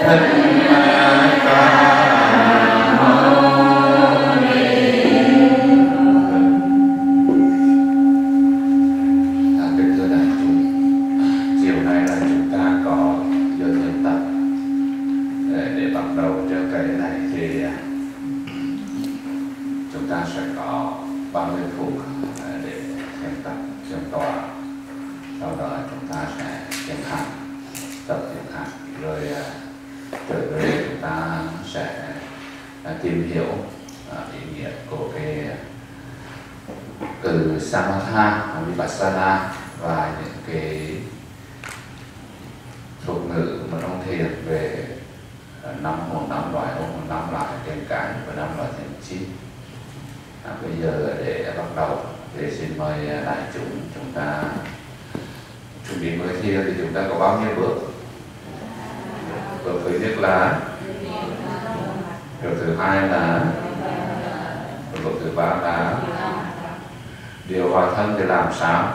Tìm hiểu ý nghĩa của cái từ Samatha, Vipassana và những cái thuật ngữ mà trong thiền về năm loại, một năm loại thiền cái và năm loại thiền chi. Bây giờ để bắt đầu thì xin mời đại chúng ta chuẩn bị mới thiền. Thì chúng ta có bao nhiêu bước? Bước thứ nhất là, bước thứ hai là, bước thứ ba là điều hòa thân thì làm sao?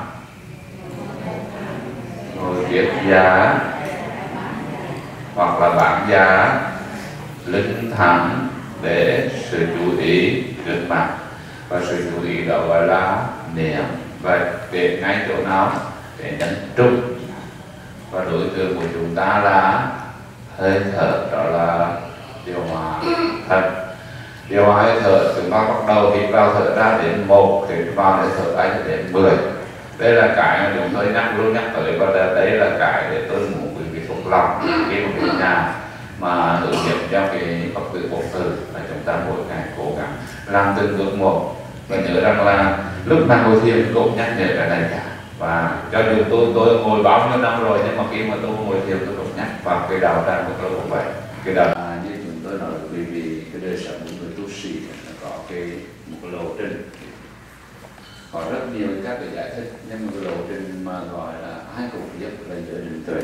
Ngồi viết giá hoặc là bảng giá linh thẳng để sự chú ý trước mặt, và sự chú ý đó gọi là niệm. Và để ngay chỗ nào để nhấn trung, và đối tượng của chúng ta là hơi thở, đó là điều hòa thân. Điều hòa hơi thở, chúng ta bắt đầu hít vào thở ra đến 1, hít vào để thở ra đến 10. Đây là cái mà chúng tôi luôn nhắc tới, và đây là cái để tôi muốn quý vị thuộc lòng khi mà về nhà mà hướng dẫn cho cái Phật tử Bổn Tử là chúng ta mỗi ngày cố gắng làm từng bước một. Và nhớ rằng là lúc nào ngồi thiền cũng nhắc nhở cái này cả. Và cho dù tôi ngồi bao nhiêu năm rồi, nhưng mà khi mà tôi ngồi thiền tôi cũng nhắc vào cái đạo tràng của tôi cũng vậy. Cái đạo như chúng tôi nói, vì cái đời sống của người tu sĩ có một cái lộ trình, có rất nhiều các cái giải thích, nhưng mà cái lộ trình mà gọi là ai cũng biết là giới định tuệ.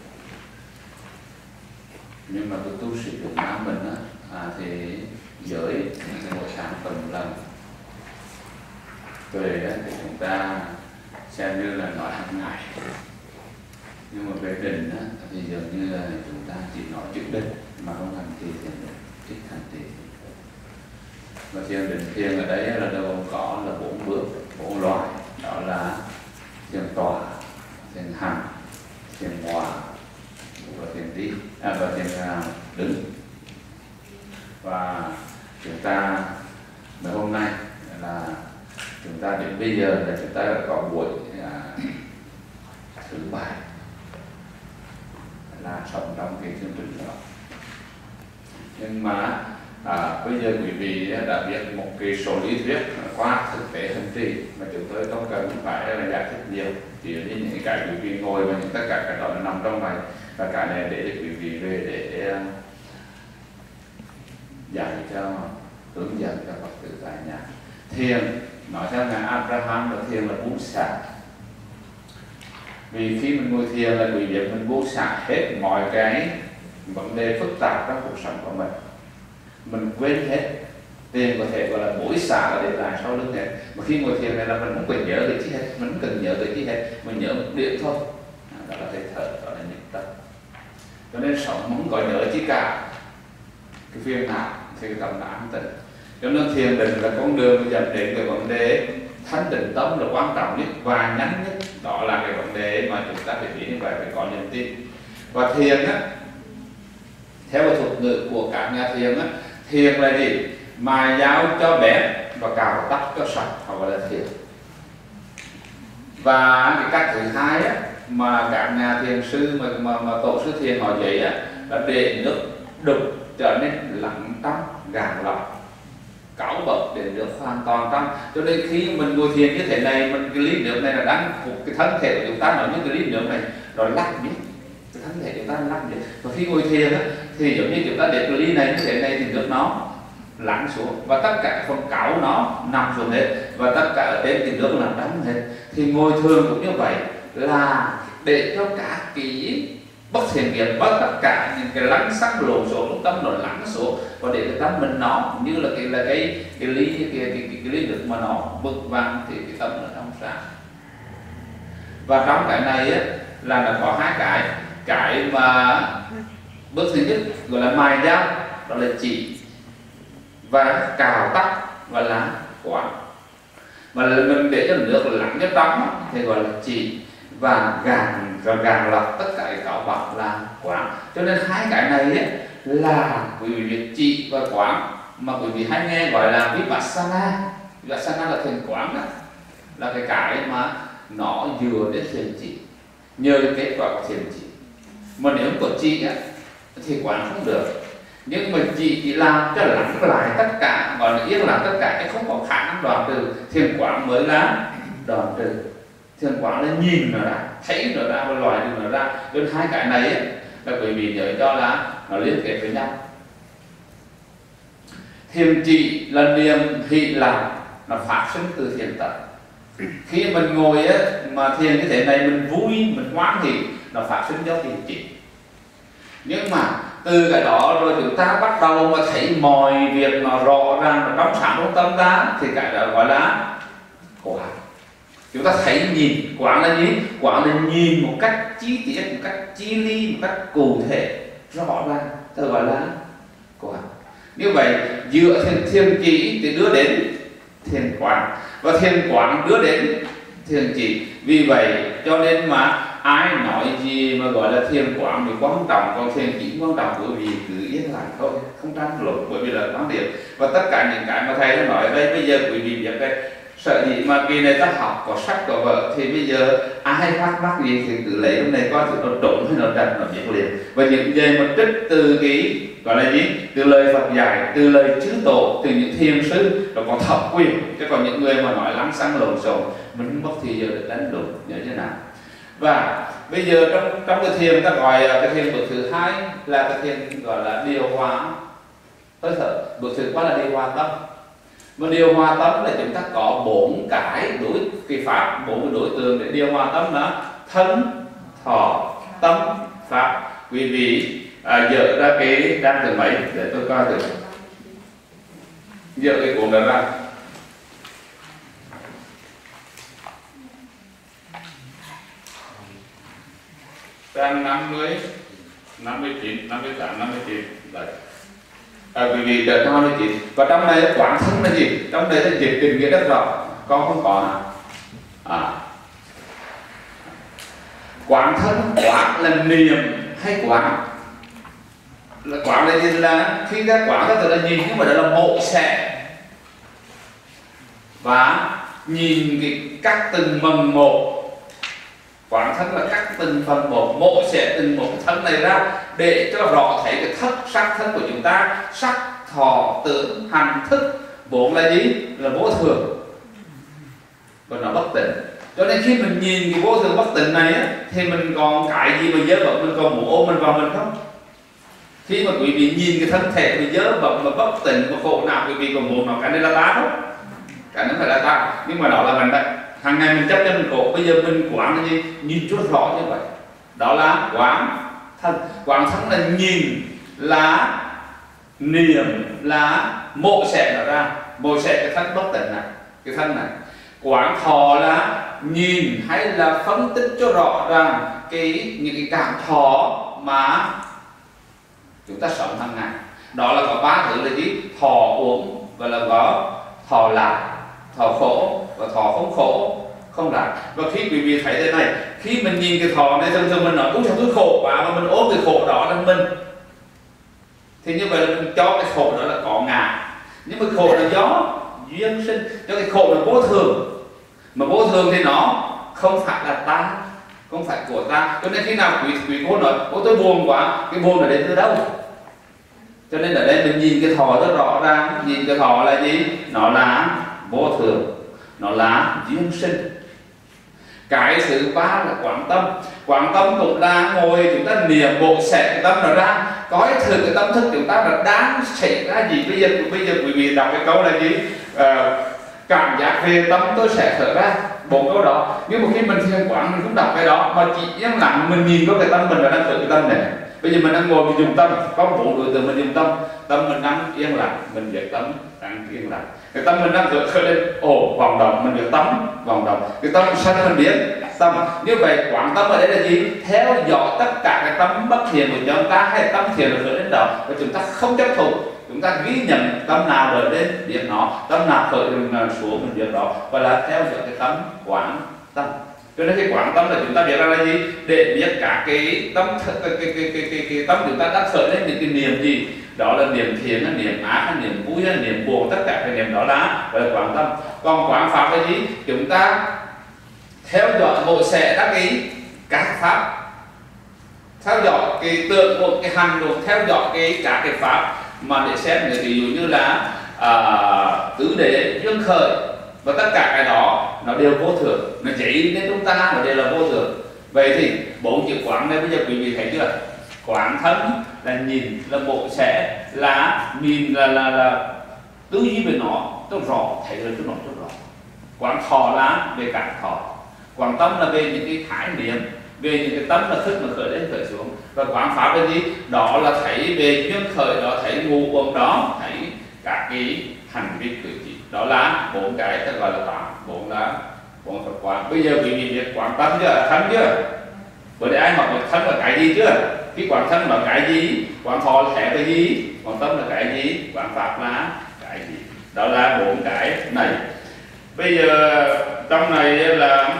Nhưng mà cái tu sĩ Việt Nam mình thì giới một sản phẩm lần tuệ thì chúng ta xem như là nói hàng ngày, nhưng mà về định thì dường như là chúng ta chỉ nói chữ định mà không thành trì thiền định, thích thành trì. Và thiền định thiền ở đây là đâu có là 4 bước, 4 loại, đó là thiền tọa, thiền hành, thiền hòa và thiền đi, và thiền đứng. Và chúng ta ngày hôm nay là chúng ta đến bây giờ là chúng ta đã có buổi thứ 7 là sống trong cái chương trình đó. Nhưng mà bây giờ quý vị đã biết một cái số lý thuyết qua thực tế hành trì mà chúng tôi không cần phải là giải thích nhiều, chỉ là những cái quý vị ngồi và những tất cả cái đó là nằm trong này, và cái này để quý vị về để dạy cho, hướng dẫn cho Phật tử tại nhà. Thiền nói theo ngài Abraham là thiền là buông xả. Vì khi mình ngồi thiền là quý vị mình buông xả hết mọi cái vấn đề phức tạp trong cuộc sống của mình quên hết. Tiền có thể gọi là bối xả là để lại sau lưng hết. Mà khi ngồi thiền này là mình không cần nhớ tới chi hết, mình không cần nhớ tới chi hết, mình nhớ một điểm thôi, đó là hơi thở, đó là nhịp tâm. Cho nên sống không có nhớ chi cả cái phiền não thì cái tâm não tịnh. Cho nên thiền định là con đường dẫn đến cái vấn đề thanh tịnh tâm là quan trọng nhất và ngắn nhất. Đó là cái vấn đề mà chúng ta phải biết như vậy, phải có niềm tin. Và thiền theo cái thuật ngữ của các nhà thiền thiền là gì? Mài dao cho bén và cào tóc cho sạch, họ gọi là thiền. Và cái cách thứ hai mà các nhà thiền sư mà tổ sư thiền họ dạy là để nước đục trở nên lặng trong, gàng lọc, cáu bậc để được hoàn toàn trong. Cho nên khi mình ngồi thiền như thế này, cái ly nước này là đang phục cái thân thể của chúng ta, nói như cái ly nước này rồi lắc biết cái thân thể chúng ta lắc biết. Và khi ngồi thiền thì giống như chúng ta để cái ly này như thế này thì nước nó lắng xuống và tất cả các phần cáu nó nằm xuống hết, và tất cả ở trên thì nước là đắng hết. Thì ngồi thường cũng như vậy, là để cho cả cái bất thiện nghiệp, tất cả những cái lắng sắc lộ số trong tâm nó lắng xuống, và để cái tâm mình nó như là cái ly cái ly nước mà nó bực vàng thì cái tâm nó trong sáng. Và trong cái này là nó có hai cái mà Bước thứ nhất gọi là mài dao, đó là chỉ, và cào tóc gọi là quán. Mà mình để cho nước lắng cho trong thì gọi là chỉ, và gàn lọc tất cả các bọc là quán. Cho nên hai cái này ấy, là quý vị biết chỉ và quán mà quý vị hay nghe gọi là Vipassana. Vipassana là thiền quán đó, là cái mà nó dựa đến thiền chỉ, nhờ cái kết quả của thiền chỉ. Mà nếu không có chỉ á, thì quán không được. Nhưng mà chỉ làm cho lắng lại tất cả, gọi là yên lặng tất cả, chứ không có khả năng đoạn trừ. Thiền quán mới là đoạn trừ. Thiền quán là nhìn nó ra, thấy nó ra và loại được nó ra. Nên hai cái này ấy, là quý vị nhớ cho là nó liên kết với nhau. Thiền chỉ là niềm hỷ lạc, nó phát sinh từ thiền tập. Khi mình ngồi á, mà thiền như thế này mình vui, mình hoan hỷ, nó phát sinh do thiền chỉ. Nhưng mà từ cái đó rồi chúng ta bắt đầu mà thấy mọi việc nó rõ ràng, nó trong sáng trong tâm ta, thì cái đó gọi là quán. Chúng ta thấy nhìn, quán là gì? Quán là nhìn một cách chi tiết, một cách chi ly, một cách cụ thể, rõ ràng, ta gọi là quán. Như vậy dựa thiền chỉ thì đưa đến thiền quán, và thiền quán đưa đến thiền chỉ. Vì vậy cho nên mà ai nói gì mà gọi là thiền quán thì quan trọng, còn thiền chỉ quan trọng, bởi vì cứ yên lặng thôi, không tranh luận, bởi vì là quan điểm. Và tất cả những cái mà thầy nó nói ở đây, bây giờ quý vị biết đây, sợ gì mà kỳ này ta học có sách có vợ, thì bây giờ ai thắc mắc gì thì cứ lấy hôm nay coi thử nó trộn hay nó trật, nó biết liền. Và những gì mà trích từ cái gọi là gì, từ lời Phật dạy, từ lời chư tổ, từ những thiền sư, nó có thẩm quyền. Chứ còn những người mà nói lăng xăng lộn xộn, mình mất thì giờ để đánh lộn, nhớ thế nào. Và bây giờ trong cái thiền ta gọi cái thiền bước thứ hai là cái thiền gọi là điều hòa hơi thở. Bước thứ ba là điều hòa tâm. Mà điều hòa tâm là chúng ta có bốn cái pháp, bốn cái đối tượng để điều hòa tâm đó: thân, thọ, tâm, pháp. Quý vị dỡ ra cái trang thứ mấy để tôi coi thử. Dỡ cái cuốn đó ra. Trang 50, 59, 58, 59 đấy. Quý vị đợi 59. Và trong này quán thân là gì? Trong đây là dịch định nghĩa rất rõ. Con không có quán thân, quán là niệm hay quán là quán là gì? Là khi các quán các là nhìn, nhưng mà đó là mộ xẻ và nhìn các từng mầm một. Quán thân là các từng phần một, mộ xẻ từng một thân này ra để cho rõ thấy cái sắc thân của chúng ta: sắc, thọ, tưởng, hành, thức. Bốn là gì? Là vô thường và nó bất tịnh. Cho nên khi mình nhìn cái vô thường bất tịnh này á, thì mình còn cái gì mà dơ bẩn, mình còn muốn ôm mình vào mình không? Khi mà quý vị nhìn cái thân thể mình dơ bẩn mà bất tịnh và khổ nào, quý vị còn muốn nó cái này là ta không? Cái này phải là ta, nhưng mà đó là mình đấy. Hàng ngày mình chấp nhận mình khổ, bây giờ mình quán là gì? Nhìn chút rõ như vậy. Đó là quán thân. Quán thân là nhìn, là niệm, là mộ xẻ nó ra. Mộ xẻ cái thân bất tịnh này, cái thân này. Quán thọ là nhìn hay là phân tích cho rõ ràng những cái cảm thọ mà chúng ta sống hàng ngày. Đó là có ba thứ là gì? Thọ uống, và là có thọ lạc, thọ khổ và thọ không khổ, không lạc. Và khi quý vị thấy thế này, khi mình nhìn cái thọ này, thường thường mình nói ôi sao tôi khổ quá, mà mình ôm cái khổ đó là mình, thì như vậy là mình cho cái khổ đó là có ngã. Nhưng mà khổ là do duyên sinh, cho cái khổ là vô thường. Mà vô thường thì nó không phải là ta, không phải của ta. Cho nên khi nào quý cô nói ôi tôi buồn quá, cái buồn ở đây từ đâu? Cho nên ở đây mình nhìn cái thọ rất rõ ràng. Nhìn cái thọ là gì? Nó là vô thường, nó là duyên sinh. Cái thứ ba là quán tâm. Quán tâm cũng là ngồi chúng ta niệm bộ xẻ cái tâm nó ra, coi thử cái tâm thức chúng ta là đang xảy ra gì. Bây giờ quý vị đọc cái câu là gì? Cảm giác về tâm tôi sẽ thở ra, bốn câu đó. Nhưng mà khi mình thiền quán mình cũng đọc cái đó, mà chỉ yên lặng mình nhìn có cái tâm mình là đang thở cái tâm này. Bây giờ mình đang ngồi mình dùng tâm, có một đối tượng mình dùng tâm, tâm mình đang yên lặng, mình việc tâm đang yên lặng. cái tâm mình đang khởi lên, ồ vòng động mình được tâm vòng động, cái tâm sân mình biết tâm. Như vậy quán tâm ở đây là gì? Theo dõi tất cả cái tâm bất thiện của chúng ta hay tâm thiện là khởi lên đó, và chúng ta không chấp thủ, chúng ta ghi nhận tâm nào khởi lên biết nó, tâm nào khởi lên xuống mình biết đó, và là theo dõi cái tâm quán tâm. Cho nên cái quán tâm là chúng ta biết là gì? Để biết cả cái tâm cái tâm chúng ta đã khởi lên những cái niềm gì, đó là niềm thiện, niềm ác, niềm vui, niềm buồn, tất cả cái niềm đó là quán tâm. Còn quán pháp là gì? Chúng ta theo dõi mỗi sẽ các pháp, theo dõi cái tượng một cái hành động, theo dõi các cái pháp mà để xem người ví dụ như là tứ đế dương khởi, và tất cả cái đó nó đều vô thường, nó chỉ đến chúng ta nó đều là vô thường. Vậy thì bốn chữ quán này bây giờ quý vị thấy chưa? Quán thân là nhìn, là bộ sẽ, là nhìn, là tư duy về nó cho rõ, thấy được cho nó cho rõ. Quán thọ là về cảm thọ, quán tâm là về những cái khái niệm, về những cái tâm là thức mà khởi lên khởi xuống, và quán pháp là gì? đó là thấy về duyên khởi, đó thấy ngũ uẩn đó, thấy các cái hành vi cử chỉ, đó là bốn cái ta gọi là quán, bốn Phật quán. Bây giờ quý vị biết quán tâm chưa, thân chưa? Bữa nay ai hỏi thân là cái gì chưa? Cái quán thân là cái gì? Quán thọ là cái gì? Quán tâm là cái gì? Quán pháp là cái gì? Đó là bốn cái này. Bây giờ trong này là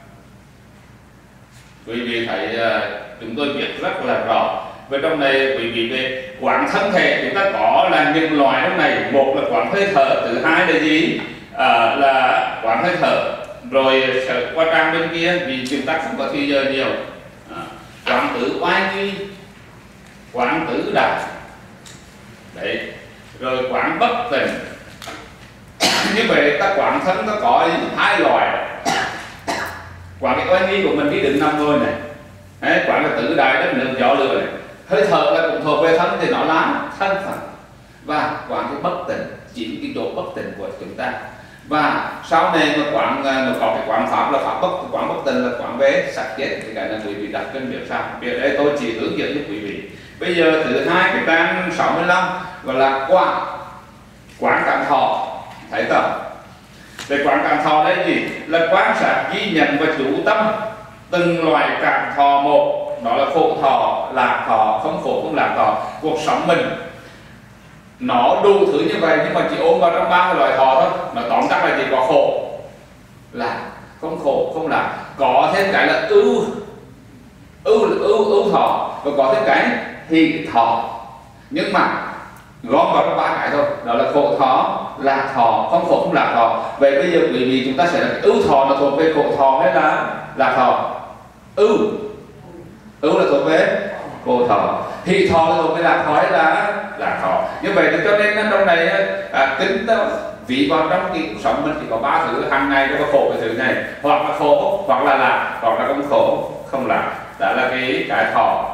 quý vị thấy chúng tôi biết rất là rõ. Về trong này quý vị về quán thân thể chúng ta có là những loại trong này. Một là quán hơi thở, thứ hai là gì? Là quán hơi thở. Rồi qua trang bên kia vì chúng ta không có thời giờ nhiều. Quán tứ oai nghi, quán tứ đại, đấy, rồi quán bất tình. Như vậy ta quán thân nó có hai loại. Quán cái oai nghi của mình, cái định nằm ngồi này, đấy, quán cái tứ đại đất nước gió lửa này. Hơi thở là cũng thuộc về thân thì nó là thân phận. Và quán cái bất tình, chỉ cái chỗ bất tình của chúng ta. Và sau này mà quán nó có cái quán pháp là pháp bất, quán bất tình là quán về sắc chết, thì cái này quý vị đặt kênh việc sao? Việc đây tôi chỉ hướng dẫn cho quý vị. Bây giờ thứ hai cái trang 65 gọi là quán cảm thọ, thấy không? Về quán cảm thọ đây gì? Là quan sát ghi nhận và chú tâm từng loại cảm thọ một, đó là khổ thọ, lạc thọ, không khổ không lạc thọ. Cuộc sống mình nó đủ thứ như vậy nhưng mà chỉ ôm vào trong ba cái loại thọ thôi. Nó tóm tắt là chỉ có khổ, lạc, không khổ, không lạc. Có thêm cái là ưu thọ, và có thêm cái hỷ thọ. Nhưng mà gom vào trong ba cái thôi, đó là khổ thọ, lạc thọ, không khổ không lạc thọ. Vậy bây giờ quý vị chúng ta sẽ là ưu thọ là thuộc về khổ thọ hay là lạc thọ? Ưu là thuộc về khổ thọ, hỷ thọ là thuộc về lạc thọ hay là lạc thọ. Như vậy thì cho nên trong này tính vì vào trong cái cuộc sống mình chỉ có ba thứ hàng ngày, nó có khổ cái thứ này, hoặc là khổ, hoặc là lạc, hoặc là không khổ không lạc. Đó là cái thọ.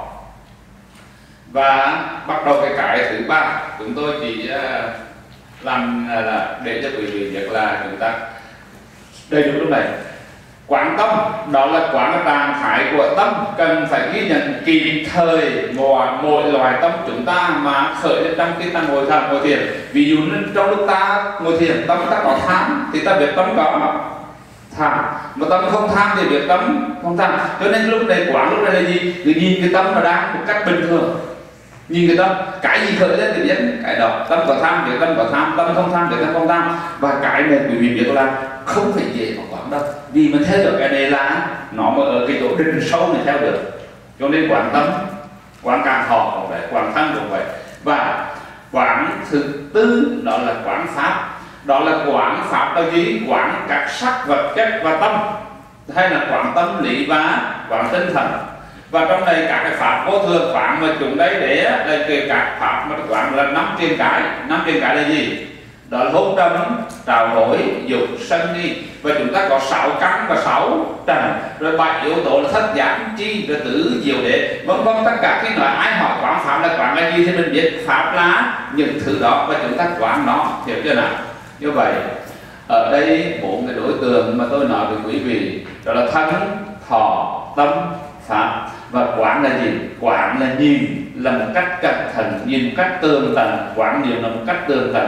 Và bắt đầu cái thứ ba, chúng tôi chỉ làm là để cho quý vị biết là chúng ta đầy đủ lúc này. Quán tâm, đó là quán trạng thái của tâm cần phải ghi nhận kịp thời mỗi loại tâm chúng ta mà khởi lên trong khi ta ngồi thiền. Ví dụ như trong lúc ta ngồi thiền, tâm ta có tham thì ta biết tâm có tham, mà tâm không tham thì biết tâm không tham. Cho nên lúc này quán lúc này là gì? Thì nhìn cái tâm nó đang một cách bình thường, nhìn cái tâm, cái gì khởi lên thì biết cái đó. Tâm có tham thì tâm có tham, tâm không tham thì tâm không tham. Và cái này quý vị biết là không phải dễ mà quán đâu, vì mình theo được cái này là nó mà ở cái chỗ định sâu mình theo được. Cho nên quán tâm, quán cảm thọ cũng vậy, quán thân cũng vậy. Và quán thứ tư đó là quán pháp. Đó là quán pháp là gì? Quán các sắc vật chất và tâm, hay là quán tâm lý và quán tinh thần. Và trong đây các cái pháp vô thường quán mà chúng đây để là các pháp mà quán là 5 trên cái. 5 trên cái là gì? Đó là hôn trầm, trào đổi, dục, sân nghi. Và chúng ta có 6 căn và 6 trần, rồi 7 yếu tố là thất giác chi, rồi tứ diệu đế, vân vân. Tất cả cái loại ai hỏi quán pháp là quán là gì thì mình biết pháp là những thứ đó và chúng ta quán nó, hiểu chưa nào? Như vậy ở đây 4 cái đối tượng mà tôi nói với quý vị, đó là thân, thọ, tâm, pháp. Và quán là gì? Quán là nhìn, là một cách cẩn thận, nhìn một cách tường tận, quán niệm là một cách tường tận.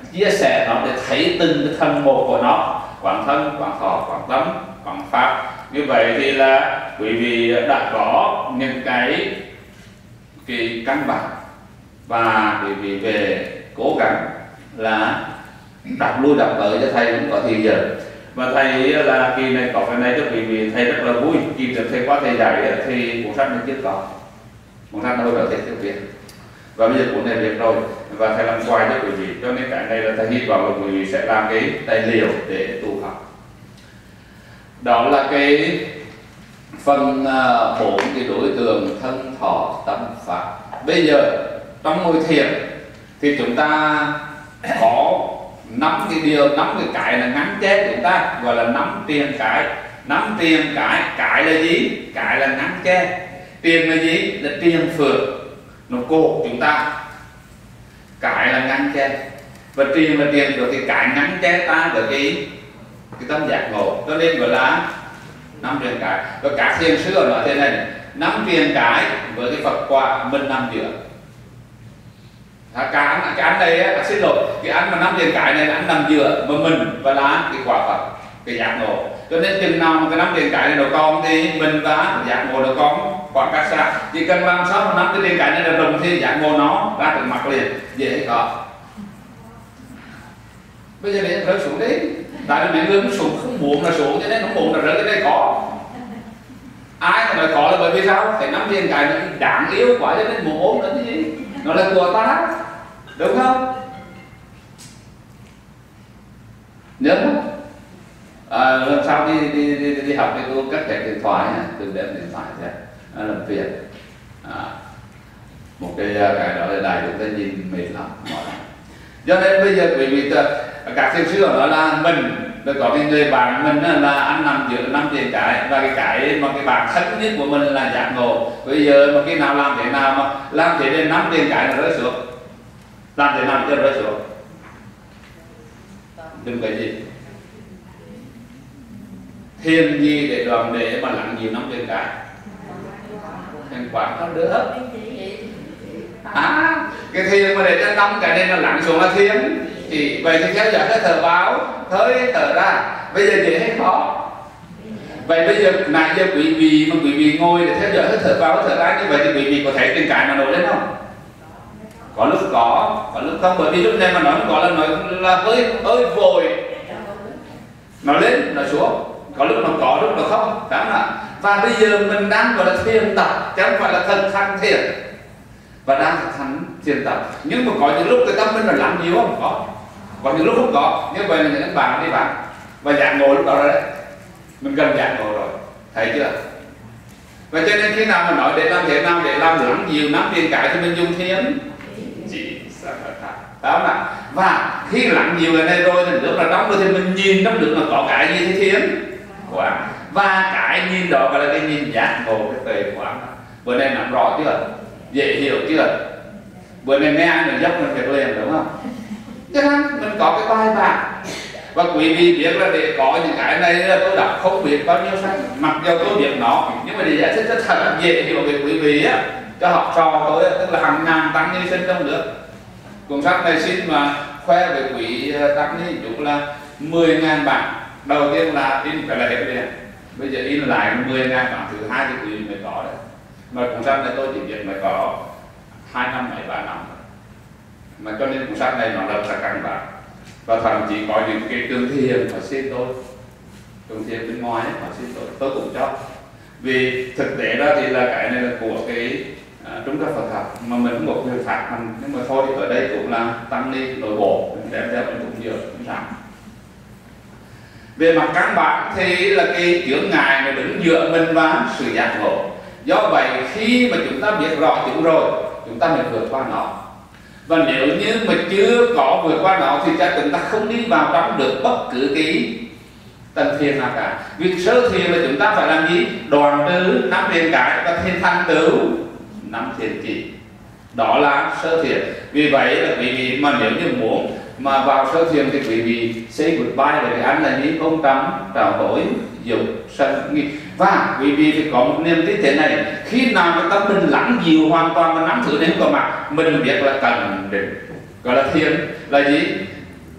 chia sẻ nó để thấy từng cái thân một của nó, quán thân, quán thọ, quán tâm, quán pháp. Như vậy thì là quý vị đã có những cái căn bản và quý vị về cố gắng là đọc lui đọc tới cho thầy cũng có thì giờ. Và thầy là kỳ này có cái này cho quý vị thầy rất là vui. Kỳ trước thầy qua thầy dạy thì cuốn sách này chưa có, cuốn sách nó hỗ trợ thầy tiếng Việt và bây giờ cuốn này viết rồi và thầy làm quay cho quý vị, cho nên cái này là thầy hy vọng là quý vị sẽ làm cái tài liệu để tu học. Đó là cái phần 4 cái đối tượng thân thọ tâm pháp. Bây giờ trong ngồi thiền thì chúng ta có 5 cái điều, 5 cái là ngắn che chúng ta gọi là 5 tiền cái. 5 tiền cái là gì? Cái là ngắn che. Tiền là gì? Là tiền phượng, nó cột chúng ta. Cái là ngắn che. Và tiền là tiền của cái ngắn che ta với cái tâm giác ngộ, cho nên gọi là 5 tiền cái. Và các thiền sư nói thế này, 5 tiền cái với cái Phật quả mình nằm giữa. Cái anh này xin lỗi, cái anh mà 5 tiền cái này là anh nằm giữa mà mình và là cái quả Phật, cái giác ngộ. Cho nên chừng nào mà cái 5 tiền cái này nó còn thì mình và giác ngộ nó còn khoảng cách xa. Chỉ cần làm sao mà 5 cái tiền cái này là đồng thì giác ngộ nó ra từ mặt liền, dễ hay khó. Bây giờ để rơi xuống đấy, tại vì mấy người nó xuống không muốn là xuống, cho nên không muốn là rơi cái đây khó. Ai mà nói khó là bởi vì sao? Phải 5 tiền cái nó đáng yêu quá cho nên muốn ôm đến cái gì? Nó là của ta, đúng không? Nhớ không? Lần sau đi học thì tôi cắt cái điện thoại, đừng đem điện thoại ra làm việc. Một cái đó là đài chúng ta nhìn mệt lắm. Do nên bây giờ quý vị các thiền sư nói là mình có cái người bạn mình là anh nằm giữa 5 tiền cái và cái mà cái bạn thân nhất của mình là giác ngộ. Bây giờ mà khi nào làm thế nào mà làm thế nên 5 tiền cái nó rơi xuống, làm thế nào cho rơi xuống, đừng cái gì thiền gì để đoàn để mà lặng nhiều 5 tiền cái thành quả nó được. Cái thiền mà để cho 5 cái này nó lặng xuống là thiền. Thì vậy thì theo dõi cái thở vào, hơi thở ra. Bây giờ dễ hay khó? Vậy bây giờ nãy giờ quý vị ngồi để theo dõi cái thở vào, thở ra như vậy thì quý vị có thấy tiền cái mà nổi lên không? Có lúc có lúc không. Bởi vì lúc này mà nói có là hơi vội, nó lên nó xuống. Có lúc nó có, lúc nó không, đúng không? Và bây giờ mình đang gọi là thiền tập, chứ không phải là thân thanh thiền. Và đang thắng thiền tập, nhưng mà có những lúc cái tâm mình là lặng nhiều không? Có những lúc không có. Như vậy là những bạn đi bạn và giác ngộ lúc đó rồi đấy, mình gần giác ngộ rồi, thấy chưa? Và cho nên khi nào mà nói để làm thế nào để làm lặng nhiều 5 tiền cái thì mình dùng thiền chỉ sao đó mà. Và khi lặng nhiều cái này rồi thì nước là đóng rồi thì mình nhìn trong nước là có cái gì thì thiền quả. Và cái nhìn đó gọi là cái nhìn giác ngộ, cái tuệ quán. Bữa nay nắm rõ chưa? Dễ hiểu chưa? Bữa nay nghe ai mình dốc mình phải liền, đúng không? Cho nên mình có cái bài bản. Và quý vị biết là để có những cái này là tôi đọc không biết bao nhiêu sách, mặc dù tôi biết nó, nhưng mà để giải thích rất thật dễ hiểu về quý vị á, cho học trò tôi, tức là hàng ngàn tăng ni sinh trong nước. Cuốn sách này xin mà khoe với quý tăng ni chúng là 10.000 bản. Đầu tiên là in phải là hết đi, bây giờ in lại 10.000 bản thứ hai thì quý vị mới có đấy. Mà cuốn sách này tôi chỉ viết mới có 2 năm mấy 3 năm mà cho nên cuốn sách này nó rất là căn bản. Và thậm chí có những cái tương thiền họ xin tôi, tương thiền bên ngoài họ xin tôi cũng cho. Vì thực tế đó thì là cái này là của cái trung tâm Phật học mà mình cũng một người phạt mình, nhưng mà thôi ở đây cũng là tăng ni nội bộ, mình đem ra mình cũng nhiều cũng sẵn. Về mặt căn bản thì là cái chướng ngại nó đứng giữa mình và sự giác ngộ. Do vậy khi mà chúng ta biết rõ chúng rồi, chúng ta mới vượt qua nó. Và nếu như mà chưa có vượt qua nó thì chắc chúng ta không đi vào trong được bất cứ cái tầng thiền nào cả. Việc sơ thiền là chúng ta phải làm gì? Đoạn trừ 5 tiền cái và thiền thành tựu 5 thiền chỉ. Đó là sơ thiền. Vì vậy là quý vị mà nếu như muốn mà vào sơ thiền thì quý vị say goodbye với cái anh là gì? Không trắng, trào hối, dục, sân, nghi. Và quý vị phải có một niềm tin thế này, khi nào cái tâm mình lắng dịu hoàn toàn và nắm thử đến có mặt, mình biết là cần định. Gọi là thiền là gì?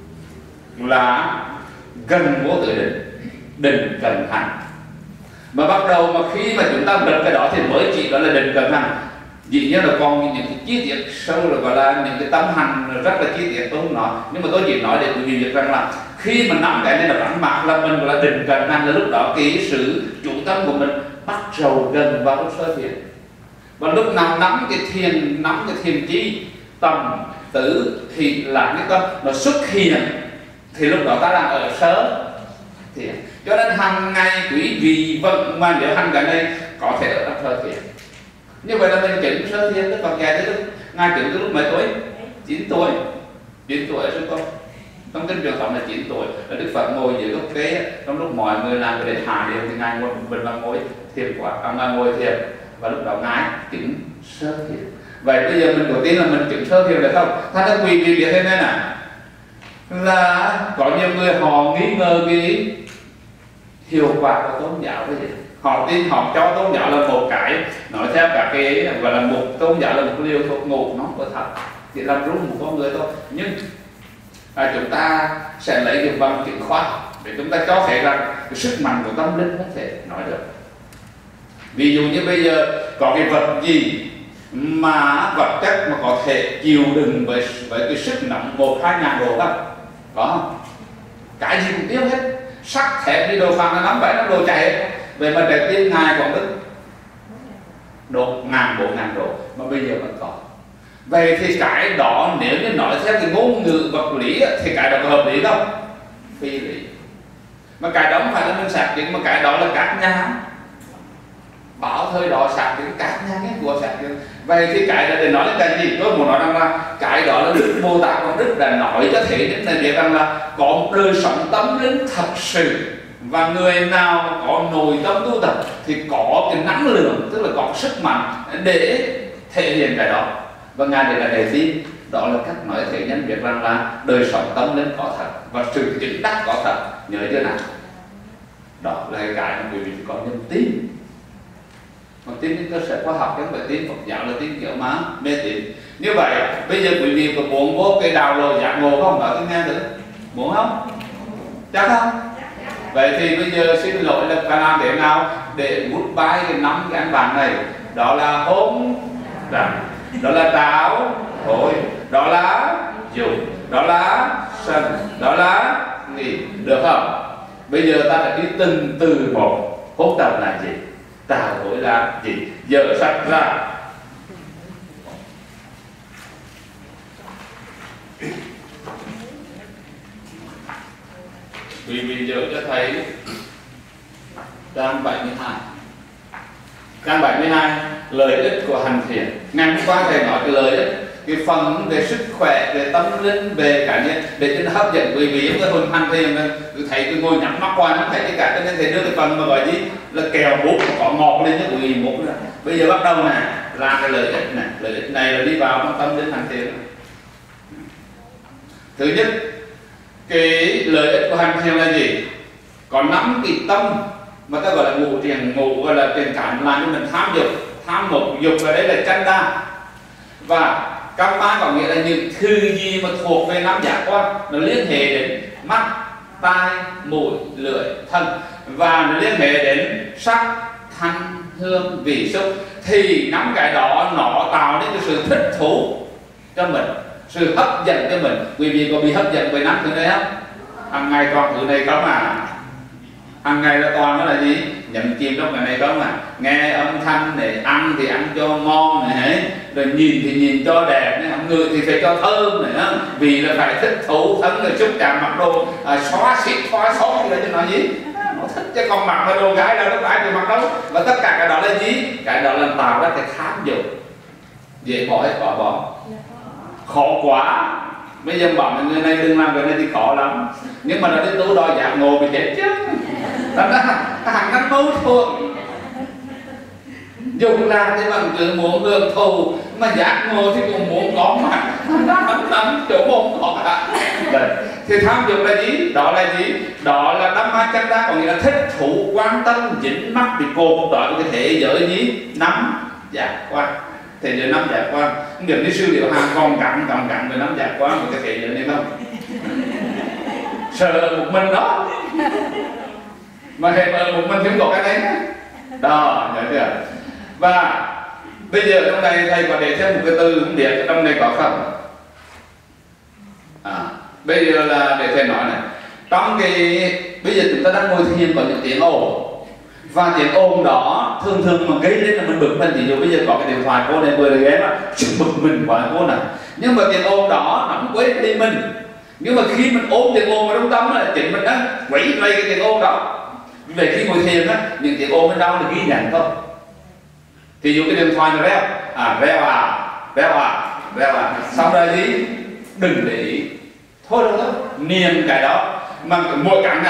là gần vô tới định cần hành. Mà bắt đầu mà khi mà chúng ta đặt cái đó thì mới chỉ đó là định cần hành. Dĩ nhiên là còn những cái chi tiết sâu là gọi là những cái tâm hành rất là chi tiết tôi không nói, nhưng mà tôi chỉ nói để quý vị biết rằng là khi mà nắm cái này là bản mặt là mình gọi là định cần hành, là lúc đó cái sự chủ tâm của mình bắt đầu gần vào lúc sơ thiền. Và lúc nào nắm cái thiền chi tầm tứ thì là cái tâm nó xuất hiện thì lúc đó ta đang ở sơ thiền. Cho nên hàng ngày quý vị vẫn mà nếu hành cái này có thể ở trong sơ thiền. Như vậy là mình chứng sơ thiền, tức còn kể tới lúc ngài chứng từ lúc mấy tuổi? 9 tuổi. 9 tuổi sư con. Trong kinh truyền thống là 9 tuổi là Đức Phật ngồi dưới gốc cây, trong lúc mọi người làm cái để hạ điều thì ngài ngồi mình là ngồi thiền quả, ngài ngồi thiền và lúc đó ngài chứng sơ thiền. Vậy bây giờ mình có tin là mình chứng sơ thiền được không? Thật ra quý vị biết thế này nè, là có nhiều người họ nghi ngờ cái hiệu quả của tôn giáo cái gì. Họ tin họ cho tôn giáo là một cái, nói theo cả cái gọi là một tôn giáo là một liều thuốc ngủ, nó có thật chỉ làm rung một con người thôi. Nhưng chúng ta sẽ lấy được bằng chứng khoa học để chúng ta cho thấy rằng cái sức mạnh của tâm linh không thể nói được. Ví dụ như bây giờ có cái vật gì mà vật chất mà có thể chịu đựng với cái sức nặng 1-2 ngàn độ không? Có không? Cái gì cũng tiêu hết. Sắt thép đi đồ phẳng là 5-7 độ chạy hết. Về mà trái tim ngài còn đức độ 1.000-2.000 độ mà bây giờ vẫn có. Vậy thì cái đó nếu như nói theo cái ngôn ngữ vật lý thì cái đó có hợp lý không? Phi lý. Mà cái đó không phải là mình xác định, mà cái đó là các nhà bảo thời đó xác định, các nhà nghiên cứu xác định. Vậy thì cái đó để nói đến cái gì? Tôi muốn nói rằng là cái đó là Đức Bồ Tát Quảng Đức đã nói cho thế đến này biết rằng là có một đời sống tâm linh thật sự, và người nào có nội tâm tu tập thì có cái năng lượng, tức là có sức mạnh để thể hiện cái đó. Và ngài để là đề tin, đó là cách nói thế nhân biết rằng là đời sống tâm linh có thật và sự chứng đắc có thật. Nhớ chưa nào? Đó là cái mà quý vị có nhân tin. Mà tin trên cơ sở khoa học, chứ không phải tin Phật giáo là tin kiểu má mê tín. Như vậy bây giờ quý vị có muốn vô cái đào lò giác ngộ không? Nói tôi nghe thử. Muốn không? Chắc không? Vậy thì bây giờ xin lỗi là phải làm thế nào để goodbye cái 5 cái ăn vàng này? Đó là hôm rằm, đó là tráo thôi, đó là dùng, đó là sân, đó là nghỉ, được không? Bây giờ ta phải đi từng từ một. Hôm tập là gì? Trào hối là gì? Dở sách ra. Vì bây giờ cho thấy trang 72. Trang 72 lợi ích của hành thiền. Ngày hôm qua thầy nói cái lợi ích, cái phần về sức khỏe, về tâm linh, về cá nhân, để cho nó hấp dẫn quý vị. Cái phần hành thiền thầy cứ ngồi nhắm mắt qua nó thấy cái cả, cho nên thầy đưa cái phần mà gọi gì là kèo bút có ngọt lên cho quý vị bút nữa. Bây giờ bắt đầu nè, là cái lợi ích này. Lợi ích này là đi vào trong tâm linh hành thiền. Thứ nhất, cái lợi ích của hành thiền là gì? Có 5 cái tâm mà ta gọi là ngũ gọi là tiền cảm, làm cho mình tham dục. Tham dục là đấy là chanda. Và kamma có nghĩa là những thứ gì mà thuộc về 5 giác quan, nó liên hệ đến mắt, tai, mũi, lưỡi, thân, và nó liên hệ đến sắc, thanh, hương, vị, xúc. Thì 5 cái đó nó tạo nên cái sự thích thú cho mình, sự hấp dẫn cho mình. Quý vị có bị hấp dẫn với 5 thứ này không? Hàng ngày toàn thứ này không à? Hàng ngày là toàn đó là gì? Nhậm chìm trong cái này không à? Nghe âm thanh này, ăn thì ăn cho ngon này, rồi nhìn thì nhìn cho đẹp này, người thì phải cho thơm này đó. Vì là phải thích thú thân, rồi xúc chạm mặc đồ xóa xít xóa xót gì đó chứ nói gì? Nó thích chứ còn mặc mà đồ gái đâu, nó phải thì mặc đâu. Và tất cả cái đó là gì? Cái đó là tạo ra cái tham dục. Dễ bỏ hay bỏ? Khó quá. Bây giờ bảo người này đừng làm cái này thì khó lắm. Nhưng mà nó đi tu đòi giác ngộ bị chết chứ. Thật ra hàng năm mâu thuẫn. Dục làm thì bằng cứ muốn hưởng thù, mà giác ngộ thì cũng muốn có mặt. Nó chỗ môn có cả. Thì tham dục là gì? Đó là gì? Đó là Dhamma Chanda, có nghĩa là thích thú, quan tâm, dính mắc bị cô một đoạn cái thế giới gì? 5 giác quan. Thế giới 5 giác quan. Nếu như sư liệu hàng còn cặn về 5 giác quan của cái thế giới này không? sợ ở một mình đó. Mà hệ ở một mình thì không có cái đấy đó, nhớ chưa? Và bây giờ trong này thầy có để thêm một cái từ không biết trong này có không? Bây giờ là để thầy nói này, trong cái bây giờ chúng ta đang ngồi thiền có những tiếng ồn, và tiếng ồn đó thường thường mà gây lên là mình bực mình. Ví dụ bây giờ có cái điện thoại cô này vừa rồi ghé mà bực mình quá cô này, nhưng mà tiếng ồn đó nó không quấy đi mình. Nhưng mà khi mình ôm tiếng ồn vào trong tâm là chính mình á quấy lấy cái tiếng ồn đó. Về khi ngồi thiền á, những tiếng ồn bên đâu là ghi nhận thôi. Thì dụ cái điện thoại nó reo reo xong rồi gì đừng để ý thôi đâu đó, niềm cái đó mà mỗi cắn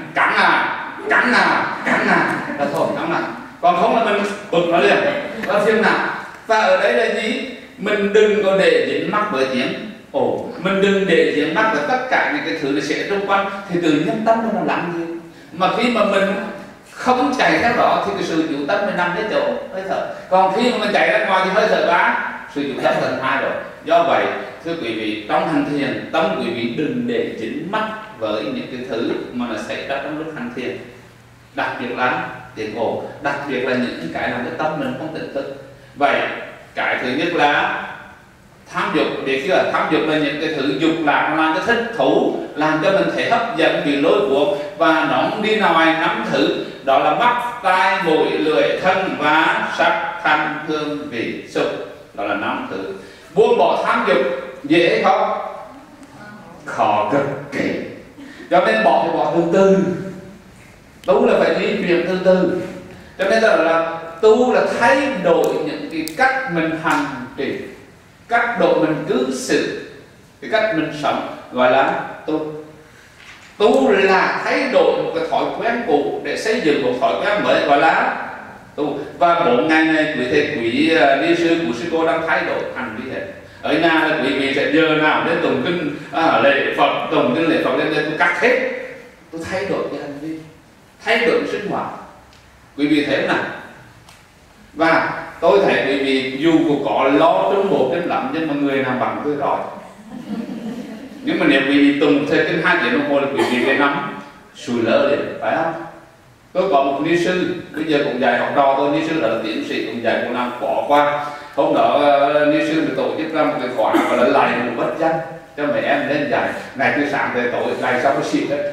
là thôi cắn nào, còn không là mình bực nó liền có phim nào. Và ở đây là gì, mình đừng có để dính mắc với tiếng mình đừng để dính mắc với tất cả những cái thứ này sẽ xung quanh, thì tự nhiên tâm nó lặng gì. Mà khi mà mình không chạy theo đó thì cái sự chủ tâm mình nằm cái chỗ hơi thở, còn khi mà mình chạy ra ngoài thì hơi thở bá, sự chủ tâm lần hai rồi. Do vậy thưa quý vị, trong hành thiền tâm quý vị đừng để dính mắc với những cái thứ mà nó xảy ra trong lúc hành thiền, đặc biệt là tiếng ồn, đặc biệt là những cái làm cho tâm mình không tỉnh thức. Vậy cái thứ nhất là tham dục, biết chưa? Tham dục là những cái thứ dục lạc làm cho thích thú, làm cho mình thể hấp dẫn, bị lôi cuốn và nó đi ngoài nắm thử. Đó là mắt, tai, mũi, lưỡi, thân và sắc, thanh, hương, vị, xúc. Đó là nắm thử. Buông bỏ tham dục dễ hay không? Khó cực kỳ. Cho nên bỏ thì bỏ từ từ. Tu là phải di chuyển từ từ. Cho nên là tu là thay đổi những cái cách mình hành trì, cách độ mình cư xử, cái cách mình sống, gọi là tu. Tu là thay đổi một cái thói quen cũ để xây dựng một thói quen mới, gọi là tu. Và 4 ngày này quý thầy, quý ni sư, của sư cô đang thay đổi hành vi hết. Ở nhà là quý vị sẽ giờ nào đến tụng kinh lễ Phật, tụng kinh lễ Phật lên đây tôi cắt hết, tôi thay đổi cái hành vi, thay đổi sinh hoạt. Quý vị thấy không nào? Và tôi thấy quý vị dù có lo trung bộ kinh lắm, nhưng mà người nào bằng tôi rồi. Nhưng mà nếu quý vị tụng theo kinh 2 tiếng đồng hồ là quý vị phải nắm sùi lỡ liền, phải không? Tôi có một ni sư, bây giờ cũng dạy học trò tôi, ni sư là tiến sĩ cũng dạy một năm bỏ qua. Hôm đó ni sư tổ chức ra một cái khóa gọi là lại một bất danh cho mấy em lên dạy. Ngày từ sáng tới tối lại sao có xịt hết.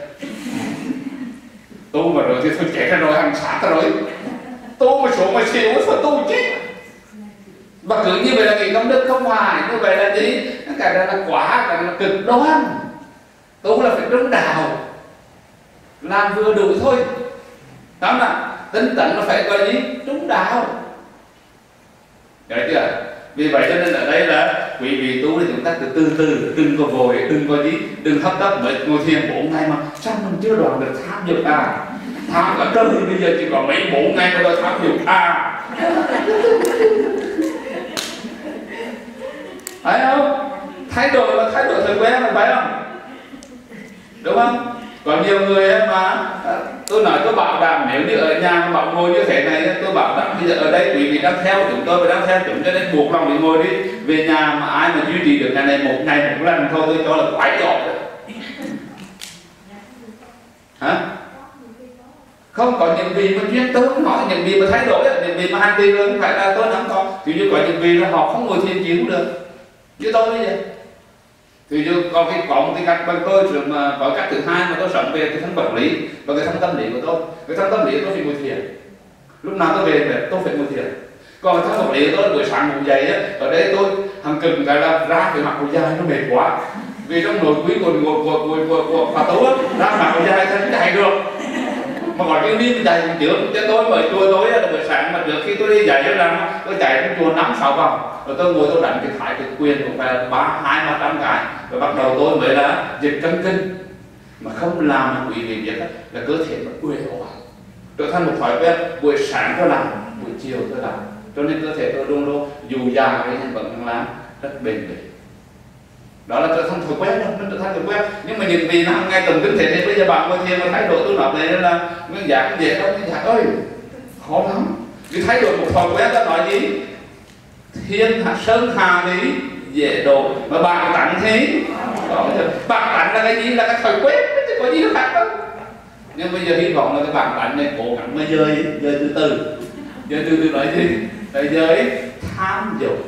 Tu mà rồi thì tôi chạy ra rồi, hàng sáng ra rồi. Tu mà xuống mà xịu phải tu chứ. Và cứ như vậy là cái công đức không hoài, như vậy là gì? Cái đó là quả, cái đó là cực đoan. Tu là phải đúng đạo, làm vừa đủ thôi. Đó là tinh tấn nó phải gọi gì? Đúng đạo. Đấy chưa? Vì vậy cho nên ở đây là quý vị tu thì chúng ta từ từ, đừng có vội, đừng có gì, đừng hấp tấp. Mới ngồi thiền 4 ngày mà sao mình chưa đoạn được tham dục à? Tham cả trời bây giờ chỉ có mấy 4 ngày mà tôi tham dục à? Phải không? Thay đổi là thay đổi thói quen là phải không? Đúng không? Có nhiều người mà tôi nói tôi bảo đảm nếu như ở nhà mà bảo ngồi như thế này, tôi bảo đảm bây giờ ở đây quý vị đang theo chúng tôi và đang theo chúng, cho nên buộc lòng đi ngồi đi. Về nhà mà ai mà duy trì được ngày này một lần thôi tôi cho là quái giỏi rồi. Hả? Không có những vị mà chuyên tôi không nói, những vị mà thay đổi, những vị mà hành trì rồi không phải là tôi không có. Ví dụ có những vị là họ không ngồi thiền chịu được, như tôi bây giờ. Thì có một cái cách bằng tôi mà có cách thứ hai mà tôi sống về cái thân vật lý và cái thân tâm lý của tôi. Cái thân tâm lý tôi phải ngồi thiền, lúc nào tôi về tôi phải ngồi thiền. Còn thân vật lý của tôi buổi sáng ngủ dậy á, ở đây tôi hàng cực cái là ra cái mặt của dài nó mệt quá, vì trong nội quý của Phật tu á, ra mặt của dài thì không chạy được. Mà gọi cái đi chạy trước cho tôi bởi chùa tối là buổi sáng mà trước khi tôi đi dậy là tôi chạy trong chùa 5-6 vòng, rồi tôi ngồi tôi đánh cái thái cực quyền cũng phải là 200-300 cái, rồi bắt đầu tôi mới là dịch chân kinh. Mà không làm mà quý vị biết là cơ thể nó uể oải, trở thành một thói quen buổi sáng tôi làm, buổi chiều tôi làm, cho nên cơ thể tôi luôn luôn dù già nhưng vẫn làm rất bền bỉ. Đó là trở thành thói quen rồi, nó trở thành thói quen. Nhưng mà những vì năm ngày tầm kinh thế này bây giờ bạn ngồi thiền mà thay đổi tôi nói này là nguyên dạng dễ đâu, nhưng ơi khó lắm. Vì thay đổi một thói quen ta nói gì? Thiên sơn hà thì dễ độ, mà bạn tặng thế. Bạn tặng là cái gì? Là cái thói quen. có gì nó khác đâu. Nhưng bây giờ hy vọng là các bạn đánh này cố gắng mà dời từ từ nói gì là dời tham dục.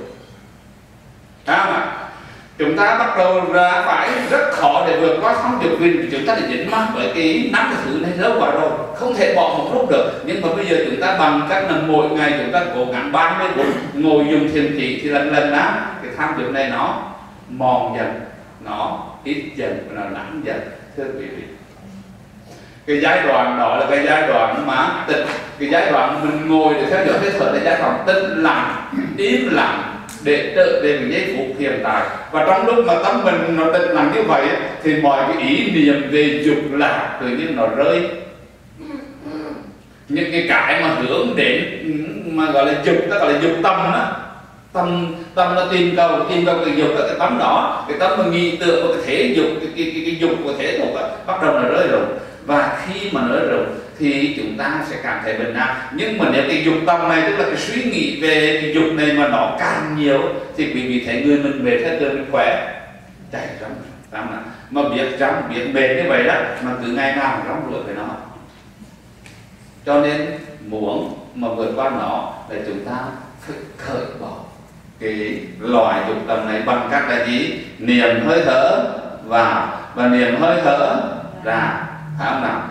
Chúng ta bắt đầu ra phải rất khó để vượt qua tham dục vì chúng ta đã dính mắc với cái 5 cái thứ này lâu quá rồi, không thể bỏ một lúc được. Nhưng mà bây giờ chúng ta bằng cách là mỗi ngày chúng ta cố gắng 30 phút ngồi dùng thiền chỉ thì lần đó cái tham dục này nó mòn dần, nó ít dần và nó lắng dần. Thưa quý vị, cái giai đoạn đó là cái giai đoạn mà tịch, cái giai đoạn mình ngồi để theo dõi hơi thở là giai đoạn tĩnh lặng, im lặng để trở về cái giây phút hiện tại. Và trong lúc mà tâm mình nó tĩnh lặng như vậy thì mọi cái ý niệm về dục lạc tự nhiên nó rơi. Những cái mà hướng đến mà gọi là dục, ta gọi là dục tâm đó. Tâm nó tìm cầu cái dục đó, cái tâm đó, cái tâm mà nghĩ tưởng vào cái thế dục, cái dục của thế tục đó, bắt đầu nó rơi rồi. Và khi mà nới rộng thì chúng ta sẽ cảm thấy bình an. Nhưng mà nếu cái dục tâm này, tức là cái suy nghĩ về cái dục này mà nó càng nhiều thì quý vị thấy người mình mệt hết rồi, mình khỏe chạy rong mà biết mệt như vậy đó mà cứ ngày nào rong ruổi với nó. Cho nên muốn mà vượt qua nó là chúng ta phải khởi bỏ cái loại dục tâm này bằng cách là gì? Niệm hơi thở vào và niệm hơi thở ra. Nào.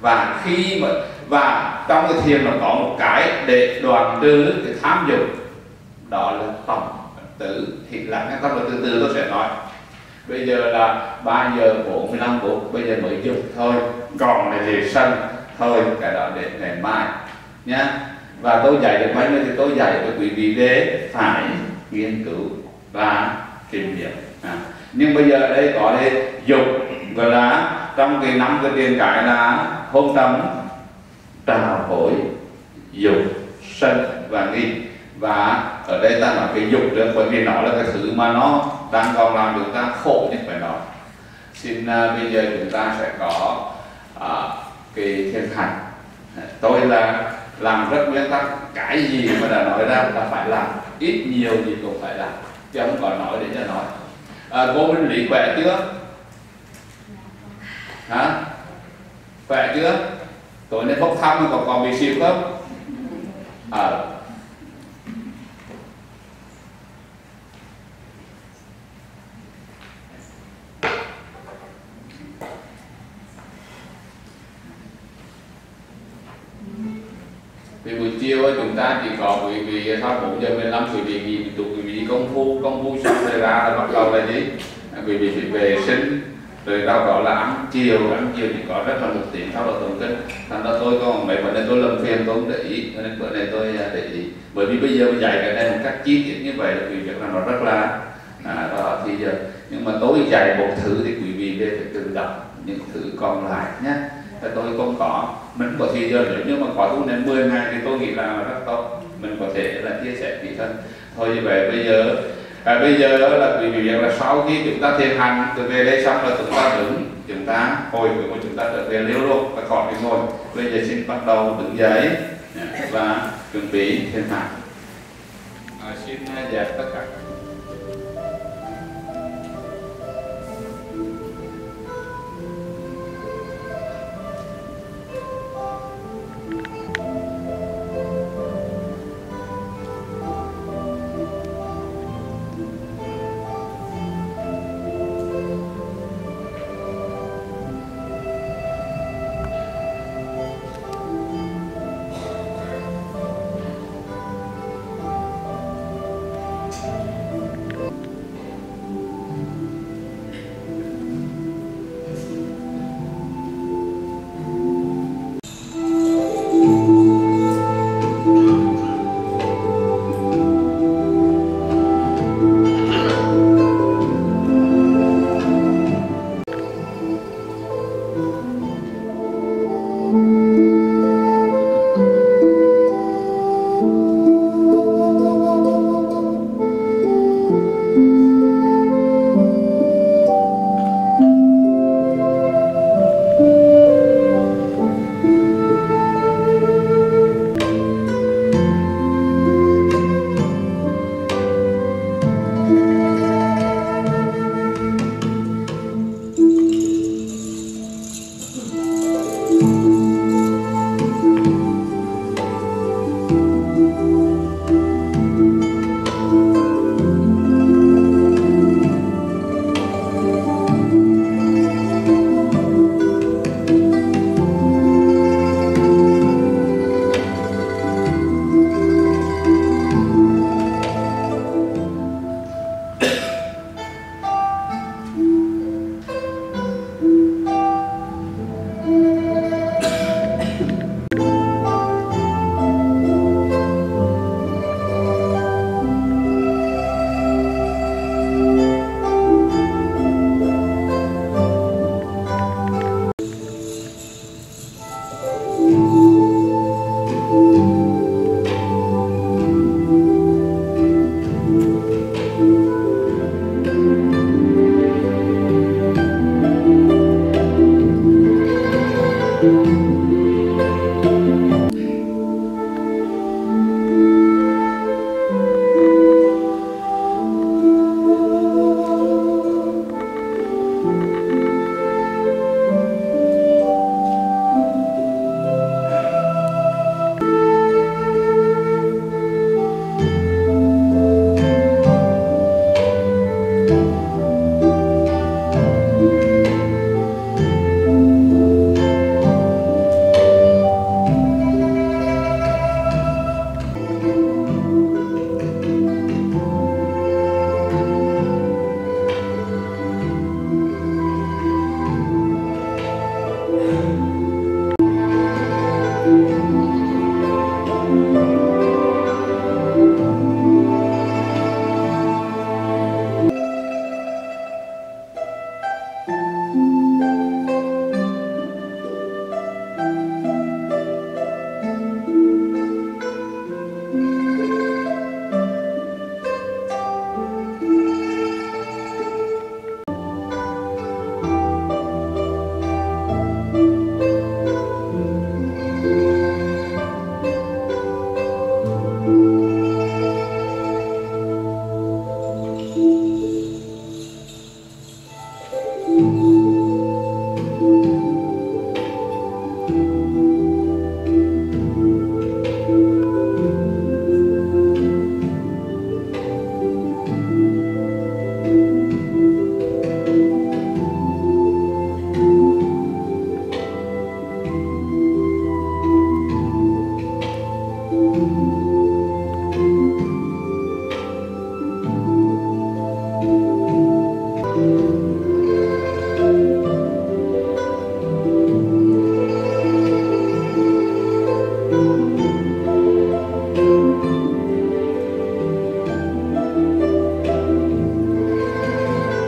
Và trong cái thiền nó có một cái để đoạn trừ cái tham dục, đó là tâm tử. Thì là cái tâm từ từ tôi sẽ nói. Bây giờ là 3 giờ 45 phút, bây giờ mới dục thôi, còn là gì sân thôi, cái đó để ngày mai nhá. Và tôi dạy được mấy nơi thì tôi dạy với quý vị để phải nghiên cứu và tìm hiểu. Nhưng bây giờ ở đây có đây dục, gọi là trong cái 5 cái tiền cái là hôn tâm, trào phổi, dục, sân và nghi. Và ở đây ta nói cái dục được bởi vì nó là cái thứ mà nó đang còn làm chúng ta khổ nhất phải nói. Xin bây giờ chúng ta sẽ có cái thiền hành. Tôi là làm rất nguyên tắc, cái gì mà đã nói ra là phải làm, ít nhiều gì cũng phải làm, chứ không có nói để cho nói. Cô Minh Lý khỏe chưa? Hả? Khỏe chưa? Tối nay bốc thăm mà còn bị xỉu không? Vì buổi chiều chúng ta chỉ có quý vị sau 4 giờ 15 quý vị nghỉ tụ, quý vị công phu xong rồi ra là bắt đầu là gì? Quý vị phải vệ sinh rồi sau đó là ăn chiều thì có rất là một tiếng sau đó tụng kinh. Thành ra tôi còn mấy bữa nay tôi làm phiền tôi không để ý, cho nên bữa nay tôi để ý. Bởi vì bây giờ mình dạy cái này một cách chi tiết như vậy là quý vị là nó rất là đó thì giờ. Nhưng mà tôi dạy một thứ thì quý vị về phải tự đọc những thứ còn lại nhé. Tôi không có, mình có thì giờ nếu như mà có thu đến 10 ngày thì tôi nghĩ là rất tốt, mình có thể là chia sẻ kỹ hơn. Thôi như vậy bây giờ là quý vị biết là sau khi chúng ta thiền hành từ về đây xong là chúng ta đứng, chúng ta hồi của chúng ta trở về liêu luôn và khỏi đi ngồi. Bây giờ xin bắt đầu đứng dậy và chuẩn bị thiền hành. Xin dẹp tất cả.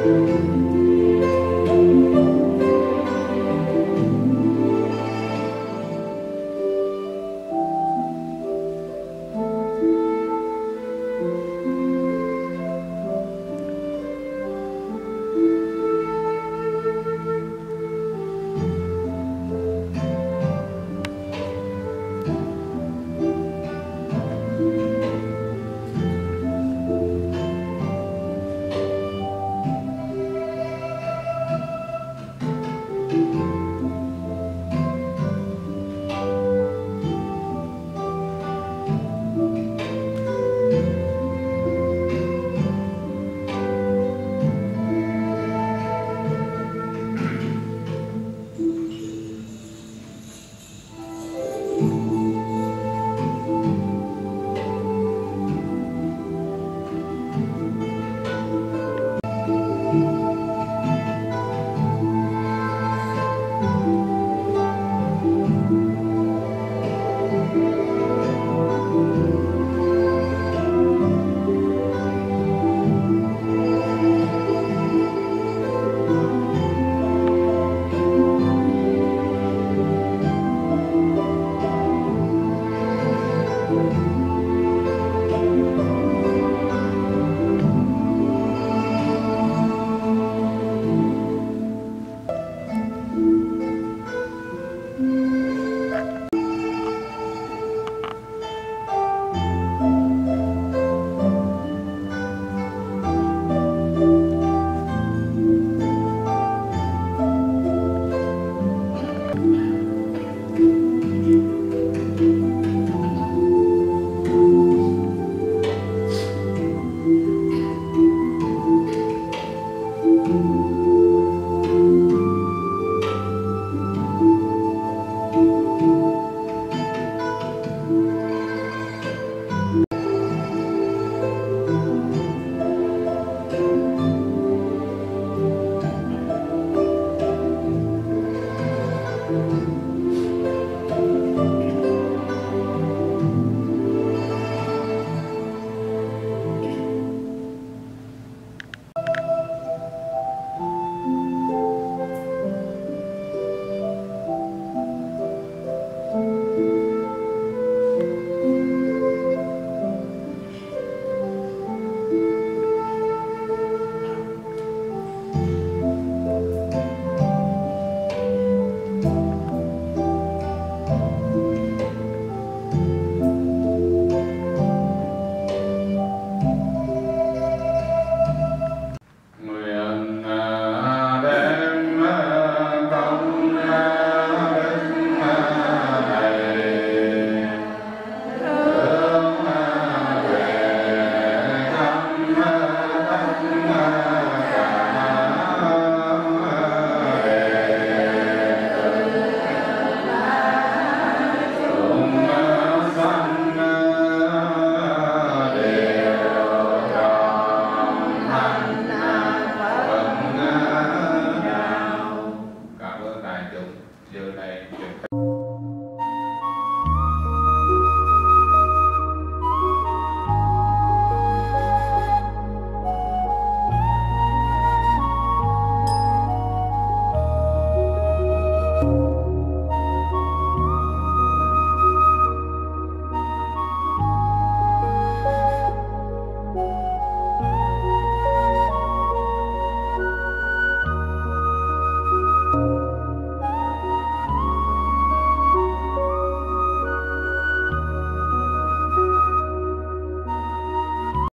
Thank you.